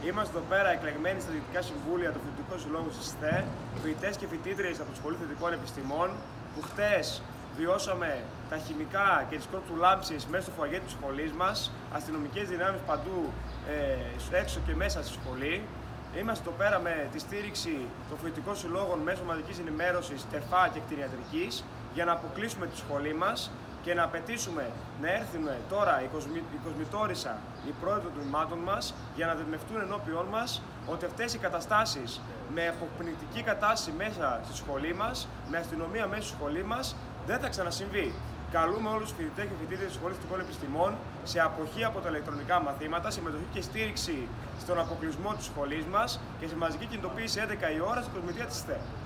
Είμαστε εδώ πέρα εκλεγμένοι στα Διοικητικά Συμβούλια των Φοιτητικών Συλλόγων της ΣΘΕ, φοιτητές και φοιτήτριες από το Σχολείο Θετικών Επιστημών, που χτες βιώσαμε τα χημικά και τις κρόκτου λάμψης μέσα στο φωαγέ της σχολής μας, αστυνομικές δυνάμεις παντού έξω και μέσα στη σχολή. Είμαστε εδώ πέρα με τη στήριξη των φοιτητικών συλλόγων μέσω μαζικής ενημέρωσης, ΤΕΦΑ και κτηνιατρικής, για να αποκλείσουμε τη σχολή μας και να απαιτήσουμε να έρθουν τώρα η κοσμητόρισα, οι πρόεδροι των τμήματων μας, για να δεσμευτούν ενώπιον μας ότι αυτές οι καταστάσεις με αποπνικτική κατάσταση μέσα στη σχολή μας, με αστυνομία μέσα στη σχολή μας, δεν θα ξανασυμβεί. Καλούμε όλους τους φοιτητές και φοιτήτριες της Σχολής Θετικών Επιστημών σε αποχή από τα ηλεκτρονικά μαθήματα, συμμετοχή και στήριξη στον αποκλεισμό της σχολής μας και σε μαζική κινητοποίηση 11 η ώρα στην κοσμητεία της ΣΘΕ.